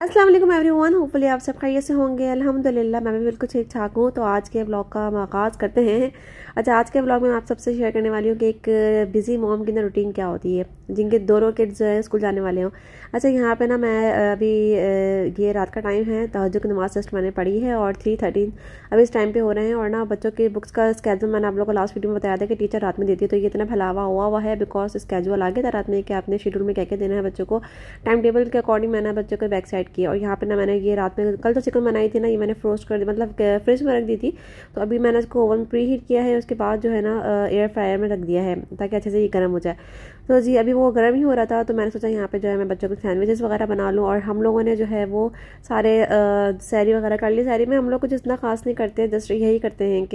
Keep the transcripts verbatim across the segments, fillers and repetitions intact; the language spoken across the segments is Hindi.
अस्सलाम वालेकुम एवरीवन, होपफुली आप सब खैरियत से होंगे। अल्हम्दुलिल्लाह मैं भी बिल्कुल ठीक ठाक हूँ। तो आज के व्लॉग का हम आगाज़ करते हैं। अच्छा, आज के व्लॉग में आप सबसे शेयर करने वाली हूँ कि एक बिज़ी मॉम की ना रूटीन क्या होती है जिनके दोनों किड्स जो है स्कूल जाने वाले हों। अच्छा, यहाँ पे ना मैं अभी ये रात का टाइम है, तहज्जुद की नमाज़ जस्ट मैंने पढ़ी है और थ्री थर्टीन अभी इस टाइम पे हो रहे हैं। और ना बच्चों की बुक्स का स्केड्यूल मैंने आप लोगों को लास्ट वीडियो में बताया था कि टीचर रात में देती है, तो ये इतना फैलावा हुआ हुआ है बिकॉज स्केड्यूल आ गया था रात में कि आपने शेड्यूल में क्या क्या देना है बच्चों को। टाइम टेबल के अकॉर्डिंग मैंने बच्चों को बैक साइड किया। और यहाँ पे ना मैंने ये रात में कल तो चिकन बनाई थी ना, ये मैंने फ्रोस्ट कर दी, मतलब फ्रिज में रख दी थी। तो अभी मैंने इसको ओवन प्री हीट किया है, उसके बाद जो है ना एयर फ्रायर में रख दिया है ताकि अच्छे से ये गर्म हो जाए। तो जी अभी वो गर्म ही हो रहा था, तो मैंने सोचा यहाँ पे जो है मैं बच्चों को सैंडविचेस वगैरह बना लूँ। और हम लोगों ने जो है वो सारे सैरी वगैरह कर ली। सैरी में हम लोग कुछ इतना खास नहीं करते, जस्ट यही करते हैं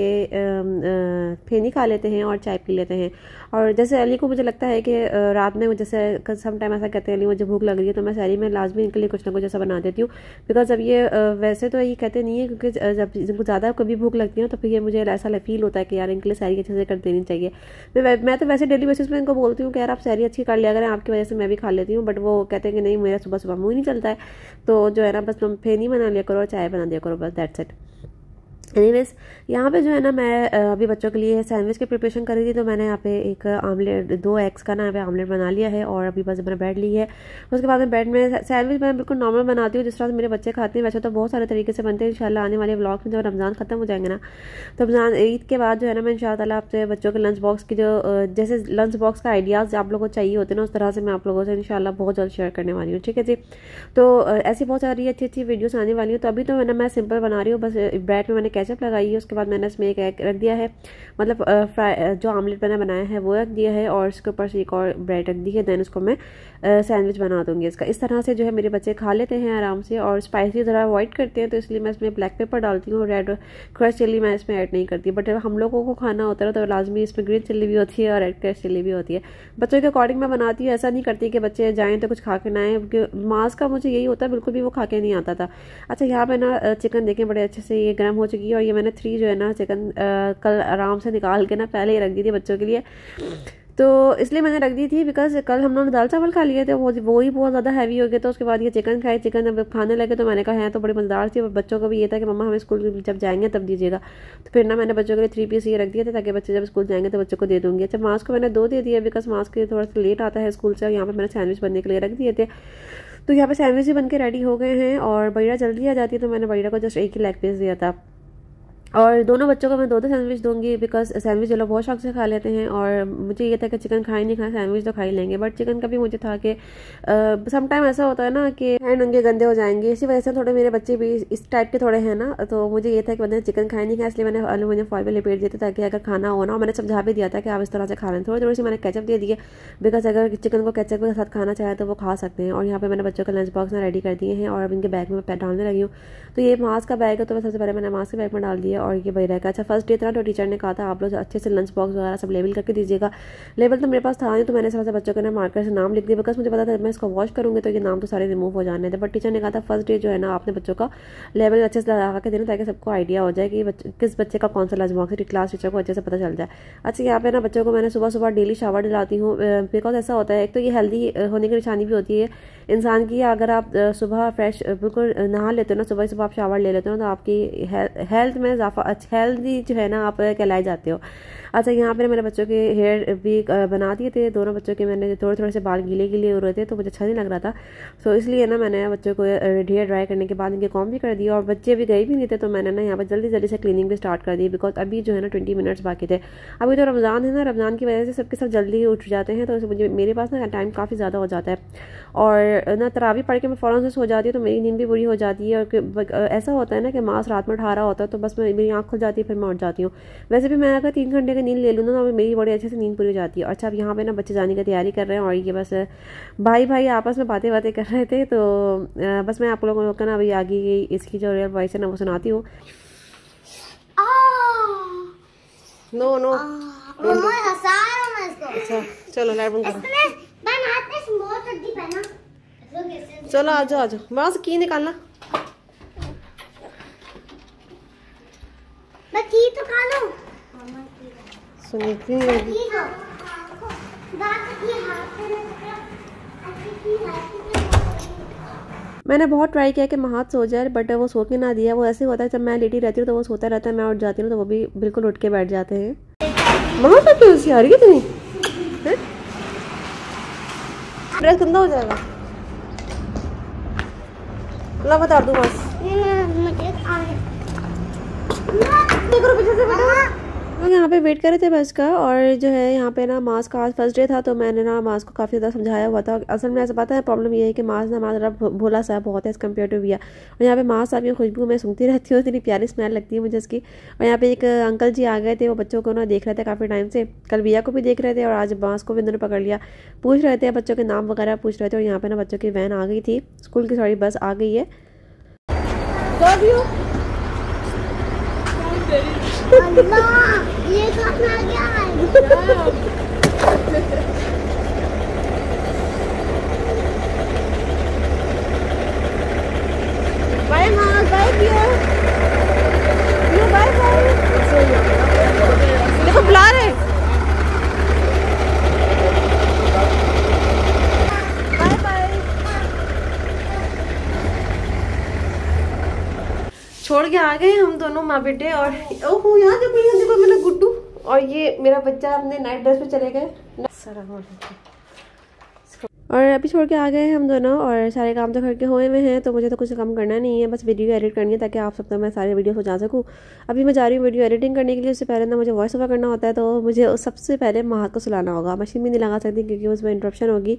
कि फेनी खा लेते हैं और चाय पी लेते हैं। और जैसे अली को मुझे लगता है कि रात में जैसे सम टाइम ऐसा कहते हैं अली मुझे भूख लग रही है, तो मैं सैरी में लाजमी इनके लिए कुछ ना कुछ ऐसा बना देती हूँ। बिकॉज अब ये वैसे तो ये कहते नहीं है, क्योंकि जब इनको ज़्यादा कभी भूख लगती है तो फिर ये मुझे ऐसा फील होता है कि यार इनके लिए सैरी अच्छे से कर देनी चाहिए। मैं मैं तो वैसे डेली बेसिस पे इनको बोलती हूँ कि यार आप सैरी अच्छी कर लिया करें, आपकी वजह से मैं भी खा लेती हूँ। बट वो कहते हैं कि नहीं, मेरा सुबह सुबह मुँह नहीं चलता है, तो जो है ना बस तुम फेनी बना लिया करो और चाय बना दिया करो, बस दैट्स इट। एनीवेज यहाँ पे जो है ना मैं अभी बच्चों के लिए सैंडविच की प्रिपरेशन कर रही थी, तो मैंने यहाँ पे एक आमलेट, दो एग्स का ना यहाँ पे आमलेट बना लिया है और अभी बस मैंने ब्रेड ली है। उसके बाद में ब्रेड में सैंडविच मैं बिल्कुल नॉर्मल बनाती हूँ जिस तरह से मेरे बच्चे खाते हैं। वैसे तो बहुत सारे तरीके से बनते हैं। इंशाल्लाह आने वाले व्लॉग में जब रमज़ान खत्म हो जाएंगे ना, तो रमज़ान ईद के बाद जो है ना मैं इंशाल्लाह आपसे बच्चों के लंच बॉक्स की जो जैसे लंच बॉक्स का आइडियाज़ आप लोगों को चाहिए होते हैं ना, उस तरह से मैं आप लोगों से इंशाल्लाह बहुत जल्द शेयर करने वाली हूँ। ठीक है जी। तो ऐसी बहुत सारी अच्छी अच्छी वीडियोस आने वाली हूँ। तो अभी तो मैंने मैं सिंपल बना रही हूँ, बस ब्रेड में मैंने केचप लगाई है, उसके बाद मैंने इसमें एक एग रख दिया है, मतलब फ्राई जो आमलेट मैंने बनाया है वो रख दिया है, और इसके ऊपर से एक और ब्रेड रख दी है। देन इसको मैं सैंडविच बना दूंगी इसका। इस तरह से जो है मेरे बच्चे खा लेते हैं आराम से। और स्पाइसी ज़रा अवॉइड करते हैं, तो इसलिए मैं इसमें ब्लैक पेपर डालती हूँ, रेड क्रश चिल्ली मैं इसमें ऐड नहीं करती। बट हम लोगों को खाना होता है तो लाजमी इसमें ग्रीन चिल्ली भी होती है और रेड क्रश चिल्ली भी होती है। बच्चों के अकॉर्डिंग मैं बनाती हूँ, ऐसा नहीं करती कि बच्चे जाएँ तो कुछ खा के ना आए, क्योंकि मांस का मुझे यही होता है, बिल्कुल भी वो खा के नहीं आता था। अच्छा, यहाँ पे ना चिकन देखें बड़े अच्छे से ये गर्म हो चुकी है, और ये मैंने थ्री जो है ना चिकन कल आराम से निकाल के ना पहले ही रख दी थी बच्चों के लिए। तो इसलिए मैंने रख दी थी बिकॉज कल हम लोगों ने दाल चावल खा लिए थे, वो वो ही बहुत ज़्यादा हैवी हो गया। तो उसके बाद ये चिकन खाए, चिकन जब खाने लगे तो मैंने कहा है तो बड़ी मज़ेदार थी। और बच्चों को भी ये था कि मम्मा हमें स्कूल जब जाएंगे तब दीजिएगा। तो फिर ना मैंने बच्चों के लिए थ्री पीस ये रख दिए थे ताकि बच्चे जब स्कूल जाएंगे तो बच्चों को दे दूँगी। अच्छा, मास्क को मैंने दो दे दिया बिकॉज मास्क थोड़ा सा लेट आता है स्कूल से। और यहाँ पर मैंने सैंडविच बनने के लिए रख दिए थे। तो यहाँ पर सैंडविच भी बन के रेडी हो गए हैं, और बड़ीरा जल्दी आ जाती है, तो मैंने बड़ीरा को जस्ट एक ही लेग पीस दिया था। और दोनों बच्चों को मैं दो दो सैंडविच दूंगी बिकॉज सैंडविच जो लोग बहुत शौक से खा लेते हैं। और मुझे ये था कि चिकन खाए नहीं खाए, सैंडविच तो खा ही लेंगे। बट चिकन का भी मुझे था कि सम टाइम ऐसा होता है ना कि हैंड उनके गंदे हो जाएंगे, इसी वजह से थोड़े मेरे बच्चे भी इस टाइप के थोड़े हैं ना। तो मुझे ये था कि मैंने चिकन खाए नहीं खाए, इसलिए मैंने एल्यूमिनियम फॉइल में लपेट दिए थे ताकि अगर खाना हो ना, मैंने समझा भी दिया था कि आप इस तरह से खा लें। थोड़ी थोड़ी सी मैंने केचप दे दिए बिकॉज अगर चिकन को केचप के साथ खाना चाहे तो वो खा सकते हैं। और यहाँ पर मैंने बच्चों का लंच बॉक्स ना रेडी कर दिए हैं, और अब इनके बैग में डालने लगी हूँ। तो ये मास्क का बैग है, तो सबसे पहले मैंने मास्क के बैग में डाल दिया। और ये बही रहेगा। अच्छा, फर्स्ट डे था तो टीचर ने कहा था आप लोग अच्छे से लंच बॉक्स वगैरह सब लेबल करके दीजिएगा। लेबल तो मेरे पास था नहीं, तो मैंने सबसे बच्चों के ना मार्कर से नाम लिख दिया बिकॉज मुझे पता था मैं इसको वॉश करूँगी तो ये नाम तो सारे रिमूव हो जाने थे। बट टीचर ने कहा था फर्स्ट डे जो है ना आपने बच्चों का लेबल अच्छे से लगा के देना ताकि सबको आइडिया हो जाए कि किस बच्चे का कौन सा लंच बॉक्स है, क्लास टीचर को अच्छे से पता चल जाए। अच्छा, यहाँ पे ना बच्चों को मैंने सुबह सुबह डेली शावर दिलाती हूँ बिकॉज ऐसा होता है, एक तो ये हेल्दी होने की निशानी भी होती है इंसान की। अगर आप सुबह फ्रेश बिल्कुल नहा लेते हो ना, सुबह सुबह आप शावर ले लेते हो तो आपकी हेल्थ में इजाफा, हेल्दी जो है ना आप कहलाए जाते हो। अच्छा, यहाँ पे मेरे बच्चों के हेयर भी बना दिए थे, दोनों बच्चों के मैंने थोड़े थोड़े से बाल गीले गीले हो रहे थे तो मुझे अच्छा नहीं लग रहा था। सो इसलिए ना मैंने बच्चों को हेयर ड्राई करने के बाद इनके कॉम भी कर दिया। और बच्चे भी गए भी नहीं थे, तो मैंने ना यहाँ पर जल्दी जल्दी से क्लीनिंग भी स्टार्ट कर दी बिकॉज अभी जो है ना ट्वेंटी मिनट्स बाकी थे। अभी तो रमज़ान है ना, रमज़ान की वजह से सबके सब जल्दी उठ जाते हैं, तो मुझे मेरे पास ना टाइम काफ़ी ज़्यादा हो जाता है। और ना तरावी पढ़ के मैं फ़ौरन से सो जाती हूँ तो मेरी नींद भी बुरी हो जाती है। और ऐसा होता है ना कि मांस रात में उठा रहा होता है तो बस मेरी आँख खुल जाती है, फिर मैं उठ जाती हूँ। वैसे भी मैं अगर तीन घंटे की नींद ले लूँ ना तो मेरी बड़ी अच्छे से नींद पूरी हो जाती है। अच्छा, अब यहाँ पे ना बच्चे जाने की तैयारी कर रहे हैं, और ये बस भाई भाई आपस में बातें बातें कर रहे थे। तो बस मैं आप लोगों को ना अभी आगे इसकी जो रियल वॉइस है ना वो सुनाती हूँ। नो नो अच्छा, चलो लाइट बंद करो। चलो आ जाओ आ जाओ, वहां से की निकालना। मैं की तो खा लूं। सुनी क्यों नहीं होगी? मैंने बहुत ट्राई किया कि महात सो जाए, बट वो सो के ना दिया। वो ऐसे होता है जब मैं लेटी रहती हूँ तो वो सोता रहता है, मैं उठ जाती हूँ तो वो भी बिल्कुल उठ के बैठ जाते हैं। मम्मा तो क्यों सी आ रही है तुम्हें? ड्रेस गंदा हो जाएगा, ला बता दूँ बस। पीछे से बेटा लोग यहाँ पे वेट कर रहे थे बस का। और जो है यहाँ पे ना मास्क का आज फर्स्ट डे था, तो मैंने ना मास्क को काफ़ी ज़्यादा समझाया हुआ था। असल में ऐसा पता है प्रॉब्लम ये है कि मास्क ना हमारा भोला सा बहुत है एज़ कम्पेयर टू भैया। और यहाँ पे मास्क आपकी खुशबू मैं सूंघती रहती हूँ, इतनी प्यारी स्मेल लगती है मुझे इसकी। और यहाँ पे एक अंकल जी आ गए थे, वो बच्चों को ना देख रहे थे काफ़ी टाइम से। कल भैया को भी देख रहे थे और आज मास्क को भी इन्होंने पकड़ लिया, पूछ रहे थे बच्चों के नाम वगैरह पूछ रहे थे। और यहाँ पे ना बच्चों की वैन आ गई थी, स्कूल की सॉरी बस आ गई है। ये खाना क्या है? बाय माँ, बाय भैया, बाय बाय। देखो बुला रहे, बाय बाय। छोड़ के आ गए हम दोनों माँ बेटे। और ओहो यहाँ देखो, यहाँ देखो मेरा गुड्डू और ये मेरा बच्चा अपने नाइट ड्रेस में चले गए। और अभी छोड़ के आ गए हम दोनों, और सारे काम तो घर के हुए में हैं, तो मुझे तो कुछ काम करना नहीं है, बस वीडियो एडिट करनी है ताकि आप सब तक मैं सारे वीडियो हो जा सकूँ। अभी मैं जा रही हूँ वीडियो एडिटिंग करने के लिए। उससे पहले ना मुझे वॉइस ओवर करना होता है, तो मुझे सबसे पहले माँ को सुलाना होगा। मशीन भी नहीं लगा सकती क्योंकि उसमें इंटरप्शन होगी।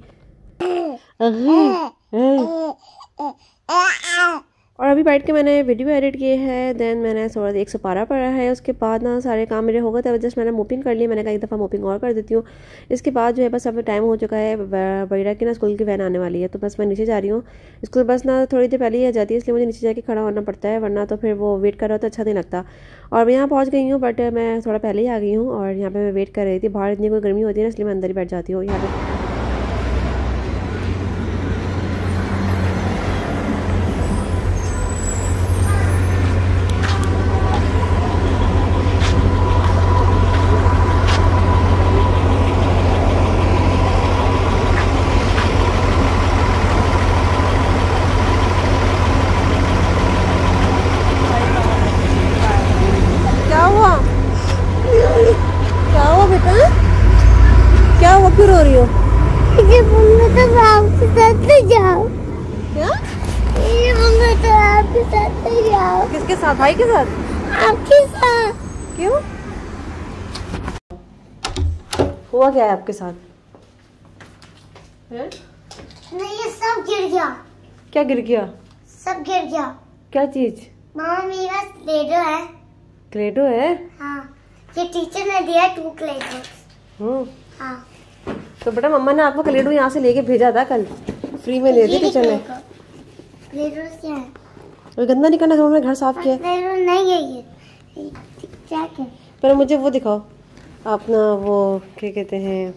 और अभी बैठ के मैंने वीडियो एडिट किए हैं, देन मैंने थोड़ा एक सुपारा पड़ा है। उसके बाद ना सारे काम मेरे हो गए थे, जस्ट मैंने मोपिंग कर ली। मैंने कहा एक दफ़ा मोपिंग और कर देती हूँ। इसके बाद जो है बस अब टाइम हो चुका है, बड़ीरा की ना स्कूल की वैन आने वाली है, तो बस मैं नीचे जा रही हूँ। स्कूल बस ना थोड़ी देर पहले ही आ जाती है, इसलिए मुझे नीचे जाके खड़ा होना पड़ता है, वरना तो फिर वो वेट कर रहा हो तो अच्छा नहीं लगता। और मैं यहाँ पहुँच गई हूँ, बट मैं थोड़ा पहले ही आ गई हूँ। और यहाँ पर मैं वेट कर रही थी, बाहर इतनी कोई गर्मी होती है ना, इसलिए मैं अंदर ही बैठ जाती हूँ यहाँ पर। क्या हुआ, क्यों रो रही हो? तो आपके साथ ले जाओ। क्या? तो आपके साथ ले जाओ। किसके साथ? भाई के साथ? आपके साथ। क्यों? हुआ क्या है आपके साथ? है? नहीं, ये सब गिर गया। क्या गिर गया? सब गिर गया। क्या चीज? मामा मेरा क्लेडो है। क्लेडो है? हाँ, ये टीचर ने दिया टू क्लेडो। हम्म। हाँ। तो बेटा मम्मा ने आपको क्लेडो यहाँ से लेके भेजा था, कल फ्री में ले दी टीचर ने। क्लेडो क्या है? और गंदा नहीं करना, हमने घर साफ किया। क्लेडो नहीं है ये, क्या है? पर मुझे वो दिखाओ अपना, वो क्या कहते हैं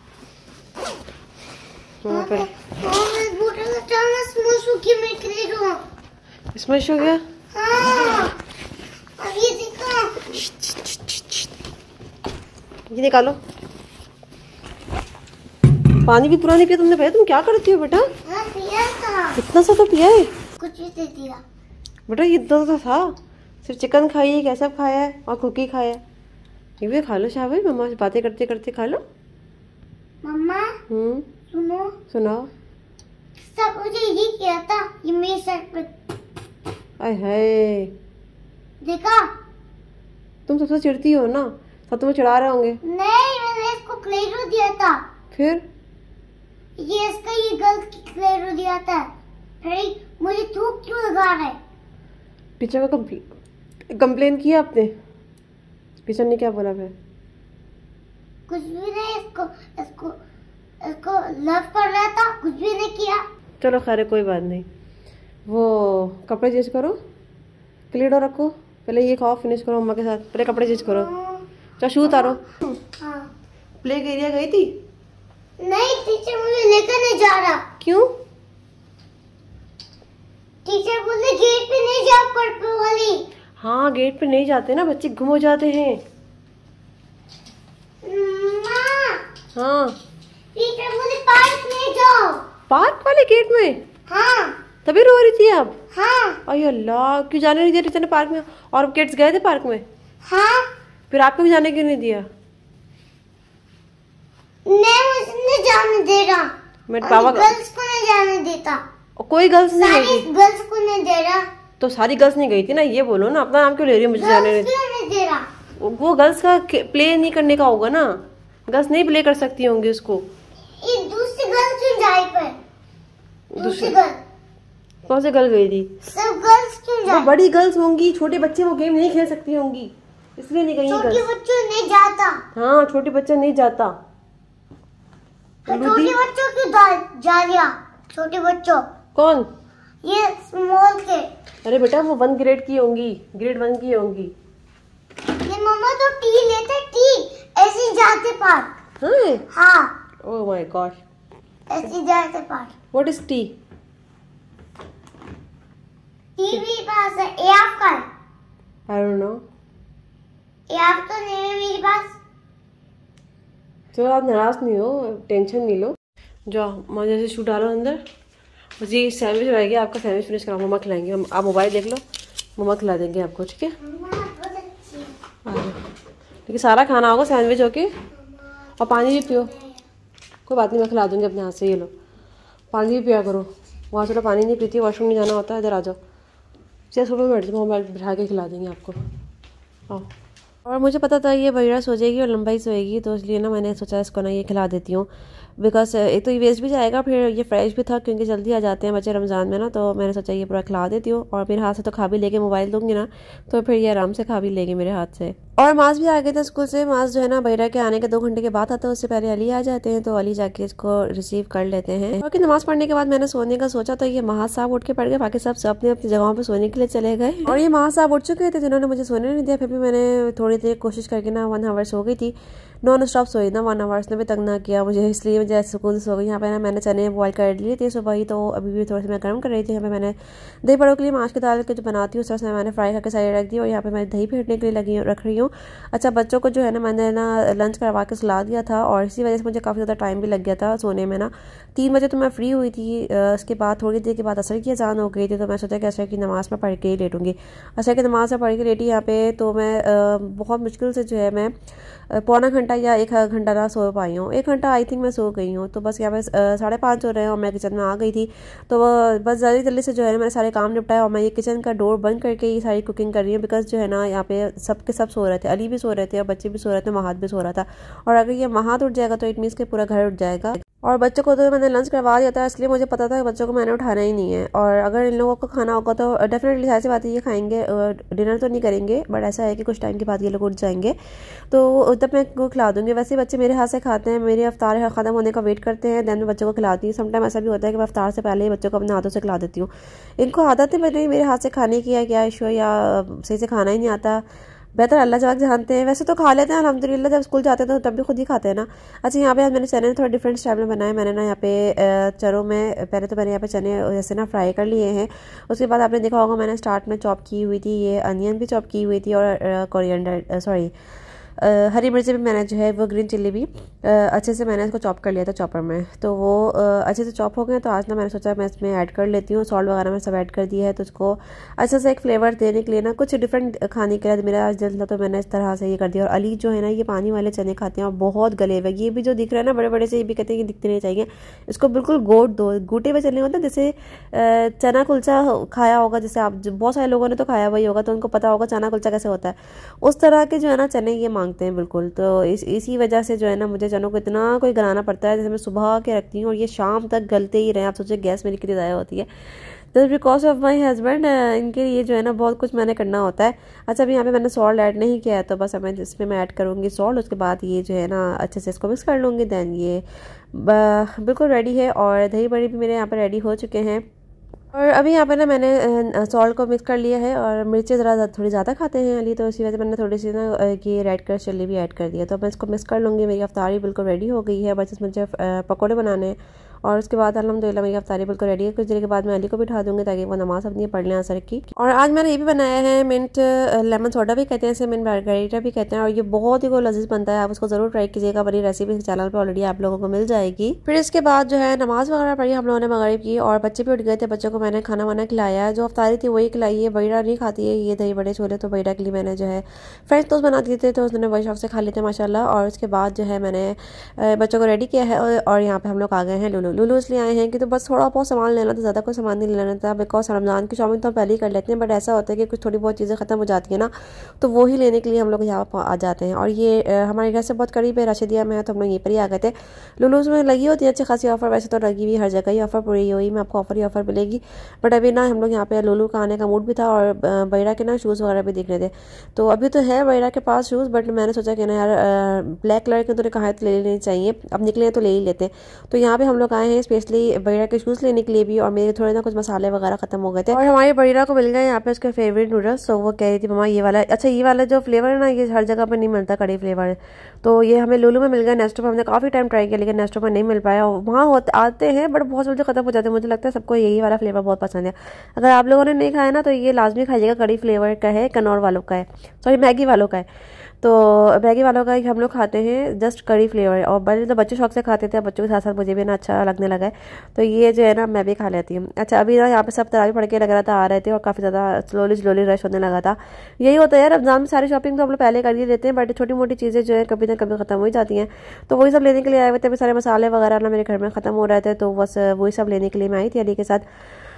वहाँ पे। स्मैश हो गया? हाँ। अब ये देखो। ये निकालो। पानी भी पूरा नहीं पिया तुमने? भैया तुम क्या करती हो बेटा? हाँ, पिया था। इतना सा तो पिया है? कुछ भी दे दिया बेटा, ये इतना सा था। सिर्फ चिकन खाई है, कैसा खाया है और कुकी खाया है। ये भी खा लो शाबाश, मम्मा से बातें करते करते खा लो। मम्मा हम्म, सुनो। सुनाओ। सब मुझे ये किया था, ये मेरे सर पे। आय हाय, देखा? तुम सबसे चिढ़ती हो ना, सब तुम्हें चिढ़ा रहे होंगे। नहीं, मैंने इसको क्लेडो दिया था। फिर ये इसका ये गलत क्लेडो दिया था, फिर मुझे थूक क्यों लगा रहा है? टीचर को कंप्लेन किया आपने? टीचर ने क्या बोला फिर? कुछ भी नहीं, इसको इसको इसको लव कर रहा था, कुछ भी नहीं किया। चलो खैर, कोई बात नहीं। वो कपड़े चेंज करो, क्लीडो रखो, पहले ये खाओ, फिनिश करो मम्मा के साथ, पहले कपड़े चेंज करो। चलो शू उतारो। हाँ। प्ले एरिया गई थी? नहीं, टीचर मुझे लेकर नहीं जा रहा। क्यों? टीचर बोले गेट पे नहीं जा, पर्पल वाली। हाँ, गेट पे नहीं जाते ना, बच्चे गुम हो जाते हैं। माँ, हाँ, टीचर बोले पार्क ले जाओ। पार्क वाले गेट में? हाँ। तभी रो रही थी आप? हाँ। अरे अल्लाह, क्यों जाने नहीं दिया टीचर ने पार्क में? और किड्स गए थे पार्क में? हाँ। फिर आपको भी जाने क्यों नहीं दिया? मैं मुझे जाने दे रहा, मेरे पापा गर्ल्स को नहीं जाने देता। कोई गर्ल्स नहीं सारी गई थी? गर्ल्स को नहीं दे रहा। तो सारी गर्ल्स नहीं गई थी ना, ये बोलो ना, अपना नाम क्यों ले रही हो? मुझे जाने नहीं, क्यों नहीं दे रहा? वो गर्ल्स का प्ले नहीं करने का होगा ना, गर्ल्स नहीं प्ले कर सकती होंगी उसको। ये दूसरी गर्ल क्यों जाए पर? दूसरी गर्ल कौन सी गर्ल गई थी? सब गर्ल्स क्यों जाए? वो बड़ी गर्ल्स होंगी, छोटे बच्चे वो गेम नहीं खेल सकती होंगी, इसलिए नहीं गई। छोटे बच्चों नहीं जाता। हाँ, छोटे बच्चे नहीं जाता। छोटे बच्चों क्यों जा रहा? छोटे बच्चों कौन? ये स्मॉल के। अरे बेटा वो वन ग्रेड की होंगी, ग्रेड वन की होंगी। ये मम्मा तो टी लेते, टी ऐसे जाते पार्क। हाँ हाँ। ओह माय गॉड, ऐसे जाते park. What is tea? Tea भी पास है, ये आपका है? I don't know. ये आप तो नहीं है मेरे पास। चलो आप नाराज नहीं हो, टेंशन नहीं लो। जाओ मजे से शू डालो अंदर। बस ये सैंडविच रहेगी, आपका सैंडविच फिनिश कराओ, मम्मा खिलाएंगे हम। आप मोबाइल देख लो, मम्मा खिला देंगे आपको, ठीक है? आ जाओ, लेकिन सारा खाना होगा सैंडविच होके, और पानी भी पियो। कोई बात नहीं, मैं खिला दूँगी अपने हाथ से। ये लो पानी भी पिया करो, वहाँ से तो पानी नहीं पीती, वॉशरूम नहीं जाना होता। इधर आ जाओ, चलिए सुबह में बैठ जाओ, मोबाइल बिठा के खिला देंगे आपको। आओ। और मुझे पता था ये बगैर सो जाएगी और लंबाई सोएगी, तो इसलिए ना मैंने सोचा इसको ना ये खिला देती हूँ, बिकॉज एक तो ये वेस्ट भी जाएगा, फिर ये फ्रेश भी था क्योंकि जल्दी आ जाते हैं बच्चे रमज़ान में ना, तो मैंने सोचा ये पूरा खिला देती हूँ। और मेरे हाथ से तो खा भी लेके, मोबाइल दूंगी ना तो फिर ये आराम से खा भी लेंगे मेरे हाथ से। और मास भी आ गए थे स्कूल से। मास जो है ना बैरा के आने के दो घंटे के बाद आता है, उससे पहले अली आ जाते हैं, तो अली जाके इसको रिसीव कर लेते हैं। और नमाज पढ़ने के बाद मैंने सोने का सोचा, तो ये महाज साहब उठ के पड़ गए, बाकी सब सब अपनी अपनी जगहों पर सोने के लिए चले गए। और ये महाज साहब उठ चुके थे जिन्होंने मुझे सोने नहीं दिया, फिर भी मैंने थोड़ी देर कोशिश करके ना वन आवर सो गई थी, नॉन स्टॉप सोई ना, वन आवर्स ने भी तंग ना किया मुझे, इसलिए मुझे सुकून से सो गई। यहाँ पे ना मैंने चने बॉयल कर लिए थे सुबह ही, तो अभी भी थोड़ा सा मैं गर्म कर रही थी। यहाँ पे मैंने दही बड़ों के लिए माश की दाल के जो बनाती हूँ उस तरह से मैंने फ्राई करके साइड रख दी, और यहाँ पे मैं दही फेंटने के लिए लगी रख रही हूँ। अच्छा, बच्चों को जो है ना मैंने ना लंच करवा के सुला दिया था, और इसी वजह से मुझे काफ़ी ज़्यादा टाइम भी लग गया था सोने में ना। तीन बजे तो मैं फ्री हुई थी, उसके बाद थोड़ी देर के बाद असर की अजान हो गई थी, तो मैं सोचा कि असर की नमाज़ में पढ़ के ही लेटूंगी। असर की नमाज़ में पढ़ के लेटी यहाँ पे, तो मैं बहुत मुश्किल से जो है मैं पौना घंटा या एक घंटा ना सो पाई हूँ। एक घंटा आई थिंक मैं सो गई हूँ। तो बस यहाँ पे साढ़े पाँच हो रहे हैं और मैं किचन में आ गई थी, तो बस जल्दी जल्दी से जो है मैंने सारे काम निपटाया, और मैं ये किचन का डोर बंद करके ये सारी कुकिंग कर रही हूँ, बिकॉज जो है ना यहाँ पे सब के सब सो रहे थे, अली भी सो रहे थे और बच्चे भी सो रहे थे, महाद भी सो रहा था। और अगर ये महाद उठ जाएगा तो इट मीन्स के पूरा घर उठ जाएगा। और बच्चों को तो मैंने लंच करवा दिया था, इसलिए मुझे पता था कि बच्चों को मैंने उठाना ही नहीं है। और अगर इन लोगों को खाना होगा तो डेफिनेटली ऐसी बात है ये खाएंगे, डिनर तो नहीं करेंगे, बट ऐसा है कि कुछ टाइम के बाद ये लोग उठ जाएंगे, तो तब मैं इनको खिला दूंगी। वैसे बच्चे मेरे हाथ से खाते हैं, मेरे अफ्तार खत्म होने का वेट करते हैं, देन मैं बच्चों को खिलाती हूँ। समटाइम ऐसा भी होता है कि मैं अफ्तार से पहले ही बच्चों को अपने हाथों से खिला देती हूँ। इनको आदत है नहीं मेरे हाथ से खाने की, या क्या इशू है, या सही से खाना ही नहीं आता, बेहतर अल्लाह जवाक जानते हैं। वैसे तो खा लेते हैं अल्हम्दुलिल्लाह, जब स्कूल जाते हैं तो तब भी खुद ही खाते हैं ना। अच्छा, यहाँ पे मैंने चने थोड़ा डिफरेंट स्टाइल में बनाए। मैंने ना यहाँ पे चनों में पहले तो मैंने यहाँ पे चने जैसे ना फ्राई कर लिए हैं, उसके बाद आपने देखा होगा मैंने स्टार्ट में चॉप की हुई थी ये अनियन भी चॉप की हुई थी, और कोरिएंडर सॉरी Uh, हरी मिर्ची भी मैंने जो है वो ग्रीन चिल्ली भी uh, अच्छे से मैंने इसको चॉप कर लिया था चॉपर में, तो वो uh, अच्छे से चॉप हो गए। तो आज ना मैंने सोचा मैं इसमें ऐड कर लेती हूँ, सॉल्ट वगैरह में सब ऐड कर दिया है, तो उसको अच्छे से एक फ्लेवर देने के लिए ना कुछ डिफरेंट खाने के लिए मेरा आज दिल था, तो मैंने इस तरह से ये कर दिया। और अली जो है ना ये पानी वाले चने खाते हैं और बहुत गले हुए, ये भी जो दिख रहा है ना बड़े बड़े से, ये भी कहते हैं कि दिखते नहीं चाहिए, इसको बिल्कुल गोट दो, गोटे हुए चने होते हैं, जैसे चना कुलचा खाया होगा, जैसे आप बहुत सारे लोगों ने तो खाया वही होगा, तो उनको पता होगा चना कुलचा कैसे होता है, उस तरह के जो है ना चने ये मांगते हैं बिल्कुल। तो इस इसी वजह से जो है ना मुझे चनों को इतना कोई गलाना पड़ता है, जैसे मैं सुबह के रखती हूँ और ये शाम तक गलते ही रहे। आप सोचिए गैस मेरी कितनी ज़्यादा होती है, तो बिकॉज ऑफ माई हस्बैंड इनके लिए जो है ना बहुत कुछ मैंने करना होता है। अच्छा, अभी यहाँ पे मैंने सॉल्ट ऐड नहीं किया है, तो बस मैं इसमें मैं ऐड करूँगी सॉल्ट, उसके बाद ये जो है ना अच्छे से इसको मिक्स कर लूँगी, देन ये बिल्कुल रेडी है। और दही बड़ी भी मेरे यहाँ पर रेडी हो चुके हैं। और अभी यहाँ पे ना मैंने सॉल्ट को मिक्स कर लिया है, और मिर्चें ज़रा थोड़ी ज़्यादा खाते हैं अली, तो इसी वजह से मैंने थोड़ी सी ना ये रेड कलर चिल्ली भी ऐड कर दिया। तो मैं इसको मिक्स कर लूँगी। मेरी अफ्तारी बिल्कुल रेडी हो गई है, बस इसमें मुझे पकौड़े बनाने हैं, और उसके बाद अल्हम्दुलिल्लाह मेरी अफ्तारी बिल्कुल रेडी है। कुछ देर के बाद मैं अली को बिठा दूंगी ताकि वो नमाज अपनी पढ़ लें असर की। और आज मैंने ये भी बनाया है मिंट लेमन सोडा भी कहते हैं इसे, मिंट मार्गरीटा भी कहते हैं, और ये बहुत ही को लजीज बनता है। आप उसको जरूर ट्राई कीजिएगा, बड़ी रेसिपी चैनल पर ऑलरेडी आप लोगों को मिल जाएगी। फिर इसके बाद जो है नमाज वगैरह पढ़ी हम लोगों ने मगरिब की, और बच्चे भी उठ गए थे। बच्चों को मैंने खाना वाना खिलाया है, जो अफ्तारी थी वही खिलाई है। बईरा नहीं खाती है ये दही बड़े छोले, तो बईरा के लिए मैंने जो है फ्रेंच टोस्ट बना दिए थे, तो उसने बड़े शौक से खा लेते माशाल्लाह। और उसके बाद जो है मैंने बच्चों को रेडी किया है, और यहाँ पे हम लोग आ गए हैं लुलू। लुलू इसलिए आए हैं कि तो बस थोड़ा बहुत सामान लेना था, ज़्यादा कोई सामान नहीं लेना था, बिकॉज रमज़ान की शॉपिंग तो हम पहले ही कर लेते हैं, बट ऐसा होता है कि कुछ थोड़ी बहुत चीज़ें ख़त्म हो जाती है ना, तो वो ही लेने के लिए हम लोग यहाँ पर आ जाते हैं। और ये हमारे घर से बहुत करीब है, राशिदिया में, तो हम लोग यहीं पर ही आ गए थे। लुलूस में लगी होती है अच्छी खासी ऑफर, वैसे तो लगी हुई हर जगह ही ऑफर पूरी हुई में आपको ऑफर ही ऑफर मिलेगी, बट अभी ना हम लोग यहाँ पे लुलू का आने का मूड भी था, और बईरा के ना शूज़ वगैरह भी दिख रहे थे। तो अभी तो है बईरा के पास शूज़, बट मैंने सोचा कि ना यार ब्लैक कलर के तो कहा है तो ले लेने चाहिए, अब निकले हैं तो ले ही लेते हैं। तो यहाँ पे हम लोग आए हैं स्पेशली बईरा के शूज़ लेने के लिए भी, और मेरे थोड़े ना कुछ मसाले वगैरह खत्म हो गए थे, और हमारे बईरा को मिल गए यहाँ पे उसके फेवरेट नूडल्स। तो वो कह रही थी मम्मा ये वाला, अच्छा ये वाला जो फ्लेवर है ना ये हर जगह पर नहीं मिलता, कड़ी फ्लेवर, तो ये हमें लुलू में मिल गया। नेस्टो पर हमने काफ़ी टाइम ट्राई किया लेकिन नेस्टो पर नहीं मिल पाया, वहाँ आते हैं बट बहुत जल्दी खत्म हो जाते हैं। मुझे लगता है सबको यही वाला फ्लेवर बहुत पसंद है। अगर आप लोगों ने नहीं खाया ना तो ये लाजमी खाइएगा, कड़ी फ्लेवर का है, कनौर वालों का है, सॉरी मैगी वालों का है। तो मैगी वालों का हम लोग खाते हैं जस्ट कड़ी फ्लेवर, और बड़े तो बच्चे शौक से खाते थे, बच्चों के साथ साथ मुझे भी ना अच्छा लगने लगा है, तो ये जो है ना मैं भी खा लेती हूँ। अच्छा अभी ना यहाँ पे सब तरावी पढ़ के लग रहा था आ रहे थे, और काफ़ी ज़्यादा स्लोली स्लोली रश होने लगा था। यही होता है यार, रमज़ान में सारी शॉपिंग तो हम लोग पहले कर ही लेते हैं, बट छोटी मोटी चीज़ें जो है कभी ना कभी ख़त्म हो ही जाती हैं, तो वही सब लेने के लिए आए हुए थे। अभी सारे मसाले वगैरह ना मेरे घर में ख़त्म हो रहे थे, तो बस वही सब लेने के लिए मैं आई थी अली के साथ।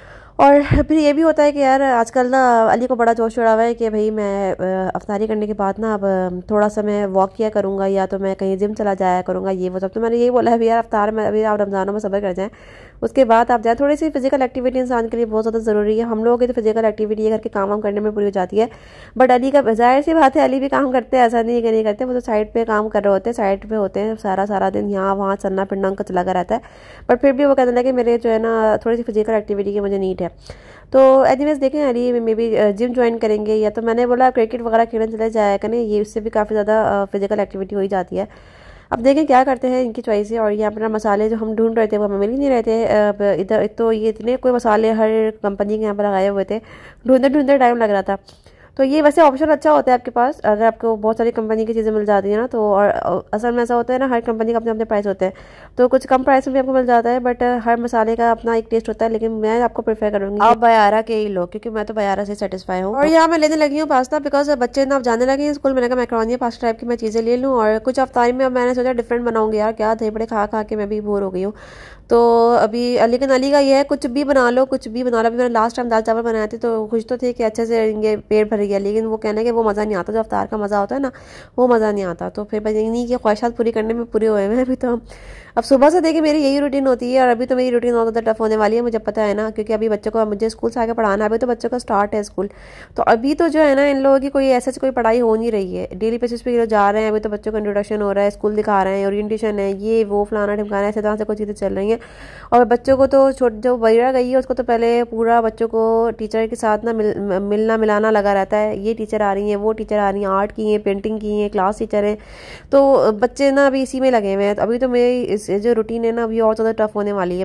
और फिर ये भी होता है कि यार आजकल ना अली को बड़ा जोश चढ़ा हुआ है कि भाई मैं अफ्तारी करने के बाद ना अब थोड़ा सा मैं वॉक किया करूँगा, या तो मैं कहीं जिम चला जाया करूँगा, ये वो सब। तो मैंने यही बोला है भैया अफ्तार में अभी आप रमज़ानों में सब्र कर जाएँ, उसके बाद आप जाएँ। थोड़ी सी फिजिकल एक्टिविटी इंसान के लिए बहुत ज़्यादा ज़रूरी है। हम लोगों की तो फिजिकल एक्टिविटी घर के काम वाम करने में पूरी हो जाती है, बट अली का जाहिर सी बात है अली भी काम करते हैं, ऐसा नहीं है कि नहीं करते, वो तो साइड पे काम कर रहे होते हैं, साइड पे होते हैं सारा सारा दिन, यहाँ वहाँ चलना फिरना उनका चला रहता है, बट फिर भी वो कहते हैं कि मेरे जो है ना थोड़ी सी फिजिकल एक्टिविटी की मुझे नीड है। तो एनीवेज देखें Ali maybe gym join करेंगे, या तो मैंने बोला क्रिकेट वगैरह खेलने चले जाया करें, ये उससे भी काफ़ी ज़्यादा फिजिकल एक्टिविटी हो ही जाती है। अब देखें क्या करते हैं इनकी चॉइस है। और ये अपना मसाले जो हम ढूंढ रहे थे वो हमें मिल ही नहीं रहे थे इधर, तो ये इतने कोई मसाले हर कंपनी के यहाँ पर लगाए हुए थे, ढूंढते ढूंढते टाइम लग रहा था। तो ये वैसे ऑप्शन अच्छा होता है आपके पास, अगर आपको बहुत सारी कंपनी की चीज़ें मिल जाती हैं ना, तो और असल में ऐसा होता है ना हर कंपनी का अपने अपने प्राइस होते हैं, तो कुछ कम प्राइस में भी आपको मिल जाता है, बट हर मसाले का अपना एक टेस्ट होता है। लेकिन मैं आपको प्रेफर करूँगी आप बयारा के ही लो, क्योंकि मैं तो बयारा से सेटिस्फाई हूँ। और यहाँ मैं लेने लगी हूँ पास्ता, बिकॉज बच्चे ना अब जाने लगे हैं स्कूल, मैंने कहा मैक्रोनी पास्ता टाइप की मैं चीज़ें ले लूँ, और कुछ अफ्तारी में अब मैंने सोचा डिफरेंट बनाऊंगी यार, क्या दही बड़े खा खा के मैं भी बोर हो गई हूँ। तो अभी लेकिन अली का ये है कुछ भी बना लो कुछ भी बना लो। अभी मैंने लास्ट टाइम दाल चावल बनाए थे तो खुश तो थे कि अच्छे से इनके पेट भर गया, लेकिन वो कहना कि वो मज़ा नहीं आता, जो अफ्तार का मज़ा होता है ना वो मज़ा नहीं आता। तो फिर बस इन्हीं की ख्वाहिशात पूरी करने में पूरे हुए हैं अभी तो। अब सुबह से देखिए मेरी यही रूटीन होती है, और अभी तो मेरी रूटीन बहुत ज़्यादा टफ होने वाली है, मुझे पता है ना, क्योंकि अभी बच्चों को मुझे स्कूल से आके पढ़ाना है, अभी तो बच्चों का स्टार्ट है स्कूल, तो अभी तो जो है ना इन लोगों की कोई ऐसा कोई पढ़ाई हो नहीं रही है। डेली बेसिस पे जा रहे हैं, अभी तो बच्चों का इंट्रोडक्शन हो रहा है, स्कूल दिखा रहे हैं, ओरिएंटेशन है, ये वो फलाना ढिमकाना, ऐसे तरह से कोई चीज़ें चल रही हैं। और बच्चों को तो छोट जो बईरा गई है उसको तो पहले पूरा बच्चों को टीचर के साथ ना मिल, मिलना मिलाना लगा रहता है, ये टीचर आ रही हैं वो टीचर आ रही हैं, आर्ट की हैं पेंटिंग की हैं क्लास टीचर हैं, तो बच्चे ना अभी इसी में लगे हुए हैं। अभी तो मेरी इस जो रूटीन है ना अभी और ज़्यादा टफ होने वाली है।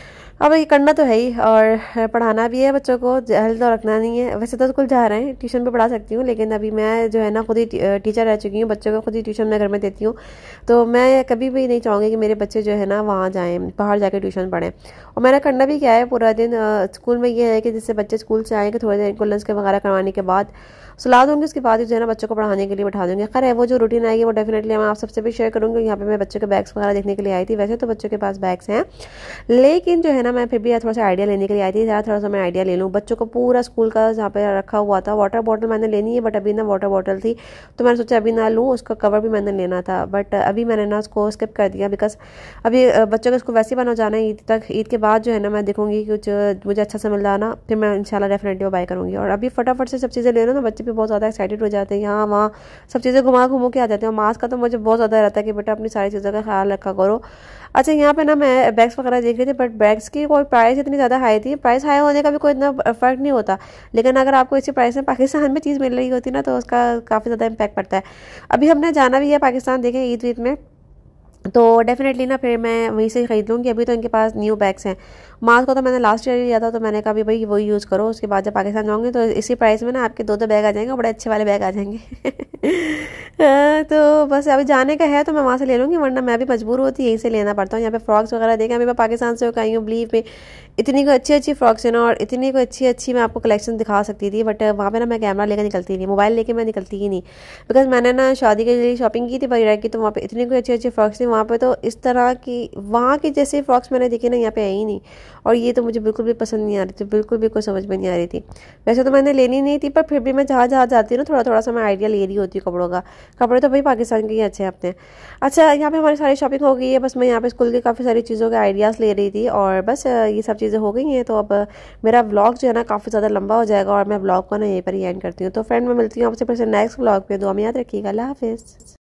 अब ये करना तो है ही, और पढ़ाना भी है बच्चों को, हेल्थ तो रखना नहीं है। वैसे तो स्कूल जा रहे हैं, ट्यूशन भी पढ़ा सकती हूँ, लेकिन अभी मैं जो है ना खुद ही टीचर रह चुकी हूँ, बच्चों को खुद ही ट्यूशन मैं घर में देती हूँ, तो मैं कभी भी नहीं चाहूँगी कि मेरे बच्चे जो है ना वहाँ जाएँ, बाहर जाकर ट्यूशन पढ़ें। और मैंने करना भी क्या है पूरा दिन स्कूल में, ये है कि जिससे बच्चे स्कूल से आएंगे थोड़ी देर इनको लंच के वगैरह करवाने के बाद सुला दूँगी, उसके बाद जो है ना बच्चों को पढ़ाने के लिए बैठा दूँगी। खैर है वो जो रूटीन आएगी वो डेफिनेटली मैं आप सबसे भी शेयर करूँगी। यहाँ पे मैं बच्चों के बैग्स वगैरह देखने के लिए आई थी, वैसे तो बच्चों के पास बैग्स हैं, लेकिन जो है ना मैं फिर भी थोड़ा सा आइडिया लेने के लिए आई थी, ज़्यादा थोड़ा सा मैं आइडिया ले लूँ। बच्चों को पूरा स्कूल का जहाँ पे रखा हुआ था, वाटर बॉटल मैंने लेनी है, बट अभी ना वाटर बॉटल थी तो मैंने सोचा अभी ना लूँ, उसका कवर भी मैंने लेना था, बट अभी मैंने ना उसको स्किप कर दिया, बिकॉज अभी बच्चों को इसको वैसे ही बना जाना है ईद तक। ईद के बाद जो है ना मैं देखूँगी कुछ मुझे अच्छा सा मिल रहा ना, फिर मैं इंशाल्लाह डेफिनेटली वो बाय करूँगी। और अभी फटाफट से सब चीज़ें ले लो ना, बच्चे भी बहुत ज़्यादा एक्साइटेड हो जाते हैं, यहाँ वहाँ सब चीज़ें घुमा घुमो के आ जाते हैं। और मास्क का तो मुझे बहुत ज़्यादा रहता है कि बेटा अपनी सारी चीज़ों का ख्याल रखा करो। अच्छा यहाँ पे ना मैं बैग्स वगैरह देख रही थी, बट बैग्स की कोई प्राइस इतनी ज़्यादा हाई थी, प्राइस हाई होने का भी कोई इतना फ़र्क नहीं होता, लेकिन अगर आपको इसी प्राइस में पाकिस्तान में चीज़ मिल रही होती ना तो उसका काफ़ी ज़्यादा इम्पैक्ट पड़ता है। अभी हमने जाना भी है पाकिस्तान, देखें ईद वीद में तो डेफिनेटली ना फिर मैं वहीं से ख़रीद लूँगी। अभी तो इनके पास न्यू बैग्स हैं। मास्क को तो मैंने लास्ट ईयर लिया था, तो मैंने कहा भी भाई वही यूज़ करो, उसके बाद जब पाकिस्तान जाऊँगी तो इसी प्राइस में ना आपके दो दो बैग आ जाएंगे, बड़े अच्छे वाले बैग आ जाएंगे। तो बस अभी जाने का है तो मैं वहाँ से ले लूँगी, वरना मैं भी मजबूर होती यहीं से लेना पड़ता हूँ। यहाँ पे फ्रॉक्स वगैरह देखें, अभी मैं पाकिस्तान से आई हूँ बिलीव पे, इतनी कोई अच्छी अच्छी फ्रॉक्स है ना, और इतनी कोई अच्छी अच्छी मैं आपको कलेक्शन दिखा सकती थी, बट वहाँ पे ना मैं कैमरा लेकर निकलती नहीं, मोबाइल लेके मैं निकलती ही नहीं, बिकॉज मैंने ना शादी के लिए शॉपिंग की थी वगैरह की, तो वहाँ पे इतनी कोई अच्छी अच्छी फ्रॉक्स थी वहाँ पे, तो इस तरह की वहाँ की जैसे फ्रॉक्स मैंने देखी ना यहाँ पे आई ही नहीं, और ये तो मुझे बिल्कुल भी पसंद नहीं आ रही थी, बिल्कुल भी कोई समझ में नहीं आ रही थी। वैसे तो मैंने लेनी नहीं थी, पर फिर भी मैं जहाँ जहाँ जाती हूँ ना थोड़ा थोड़ा सा मैं आइडिया ले रही होती हूँ कपड़ों का। कपड़े तो भाई पाकिस्तान के ही अच्छे अपने। अच्छा, यहाँ पे हमारी सारी शॉपिंग हो गई है, बस मैं यहाँ पे स्कूल की काफ़ी सारी चीज़ों के आइडियाज़ ले रही थी, और बस ये सब चीज़ें हो गई हैं। तो अब मेरा व्लॉग जो है ना काफ़ी ज़्यादा लंबा हो जाएगा, और मैं व्लॉग को ना यहीं पर ही एंड करती हूँ। तो फ्रेंड मैं मिलती हूँ आपसे फिर से नेक्स्ट व्लॉग पे। दुआ में याद रखिएगा। अल्लाह हाफिज़।